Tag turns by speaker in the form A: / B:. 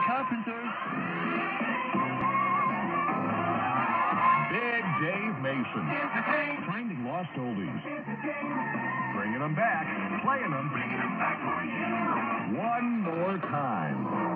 A: Carpenters. Big Dave Mason. Finding lost oldies. Bringing them back. Playing them. Bringing them back for you. One more time.